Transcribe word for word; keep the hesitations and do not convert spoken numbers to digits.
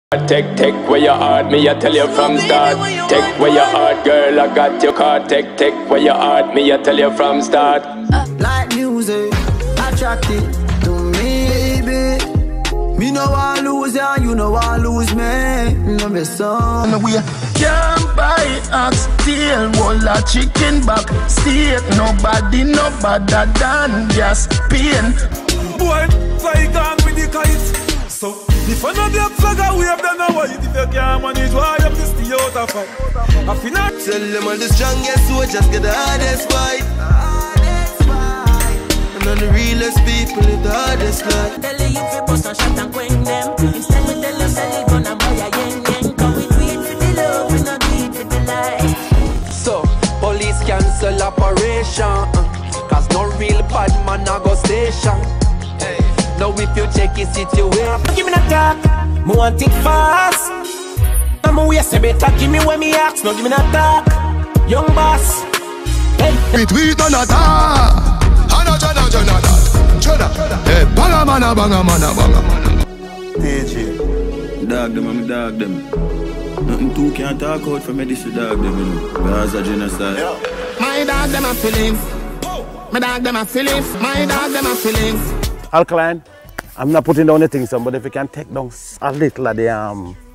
Take, take where your heart, me I tell you from start. Take where your heart, girl, I got your card. Take, take where your heart, me I tell you from start. Like music, attracted to me, baby. Me no want lose ya, you no want lose me. No be some. We can't buy ox tail, wall a chicken back. Steak, nobody, no better than gas pain. Boy, fly gang with the kite. So, if I know the flag we have done away, if you can't manage, why you have to stay out of fight? I feel not. Tell them all the strongest soldiers get the hardest fight. And on the realest people, it's the hardest life. Tell you if you bust a shot and quench them. Instead we tell them sell it gun and buy a yen yen. Cause we do it for the love, we not do it for the life. So, police cancel operation, cause no real bad man a go station. Now if you check his situation, give me a talk, me want it fast. I'm a waste a better, give me when me ask. No give me a talk, young boss. Hey, we tweet on a talk. Hana jana jana jana jana. Hey, banga mana banga mana banga. D J, dog them, I'm dog them. Nothing too can't talk out for me. This is dog them, you know. Because of genocide. My dog them a feelings. My dog them a feelings. My dog them a feelings. Alkaline, I'm not putting down the things, but if you can take down a little of the um